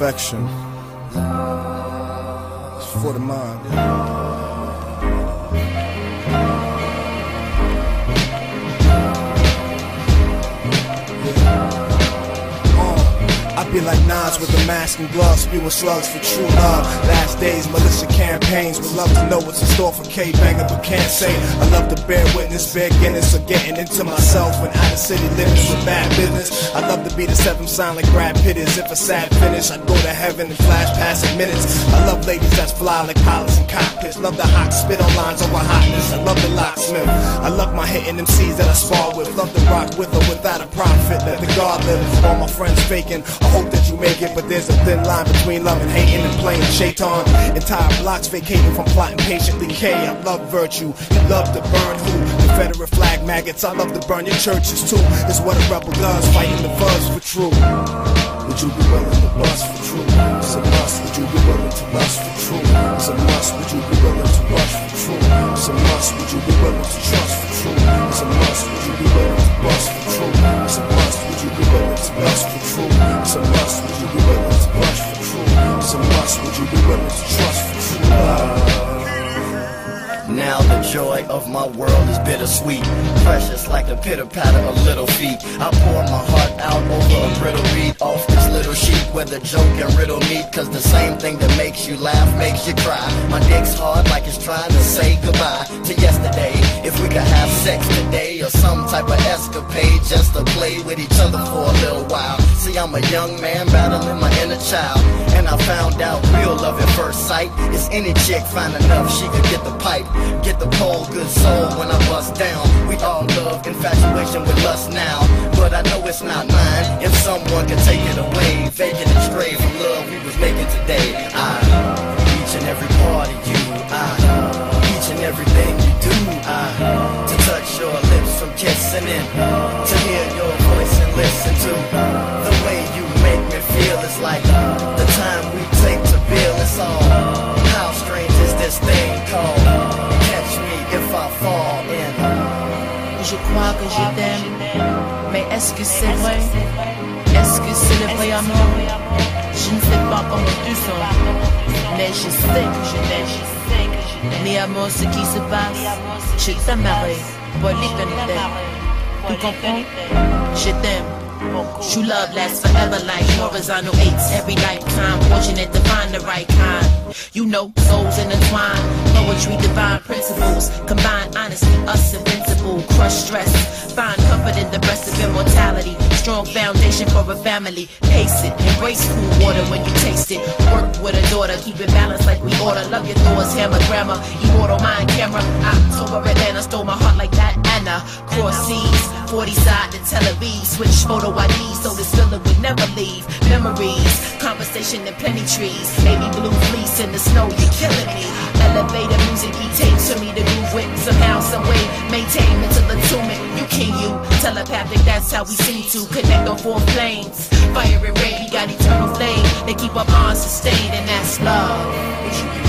Affection. It's for the mind. I be like Nas with a mask and gloves, spewing slugs for true love. Last days, militia campaigns, would love to know what's in store for K-Banger, but can't say. I love to bear witness, bear Guinness, or getting into myself when out of city living with bad business. I love to be the seventh sign like Brad Pitt is. If a sad finish, I'd go to heaven and flash past in minutes. I love ladies that's fly like pilots and cockpits. Love the hot spit on lines over hotness. I love the locksmith. I love my hitting MCs that I spar with. Love to rock with or without a profit. Let the God live. All my friends faking. I hope that you make it, but there's a thin line between love and hating and playing shaitan. Entire blocks vacating from plotting patiently. K, I love virtue. You love to burn who? Confederate flag maggots. I love to burn your churches too. It's what a rebel does, fighting the fuzz for true. Would you be willing to bust for true? It's a must. Would you be willing to bust for true? It's a must. Would you be willing to rush for true? It's a must. Would you be willing to trust for true? It's a must. Would you be willing to bust for true? It's a must. Would you be willing to bust for true? It's a must. Would you be willing to rush for true? It's a must. Would you be willing to trust for true love? Now the joy of my world is bittersweet, precious like the pitter-patter of little feet. I pour my heart out over a brittle beat off this little sheet where the joke and riddle meet. Cause the same thing that makes you laugh makes you cry. My dick's hard like it's trying to say goodbye to yesterday. If we could have sex today or some type of escapade just to play with each other for a little while. See, I'm a young man battling my inner child, and I found out real love at first sight is any chick fine enough she could get the pipe, get the pole, good soul when I bust down. We all love infatuation with lust now, but I know it's not mine. If someone could take it away, vacant and stray from love we was making today. Each and every part of you, each and everything you do, to touch your lips from kissing and to hear your voice and listen to the way you make me feel. It's like the time we take to build us all. How strange is this thing called catch me if I fall in. Je crois que je t'aime, mais est-ce que c'est vrai? Est-ce que c'est le vrai amour? Je ne sais pas comment tu sens, mais je sais que je t'aime. Mais amour, ce qui se passe, je t'aimerai, pour l'éternité. Tu comprends? Je t'aime. True love lasts forever like horizontal eights. Every lifetime, fortunate to find the right kind. You know, souls intertwine, poetry, divine principles. Combine honesty, us invincible. Crush stress, find comfort in the breast of immortality. Strong foundation for a family. Pace it, embrace cool water when you taste it. Work with a daughter, keep it balanced like we order. Love your thoughts, hammer, grammar, immortal mind, camera. October Atlanta stole my heart like that Anna. Cross seas, 40 side to Tel Aviv. Switch photo ID so this feeling would never leave. Memories, conversation and plenty trees. Baby blue fleece in the snow, you're killing me. Elevator music, he tapes to me to groove with. Somehow, someway, maintain mental attunement. You king, you telepathic, that's how we seem to connect on four flames. Fire and rain, we got eternal flame. They keep our bonds sustained, and that's love.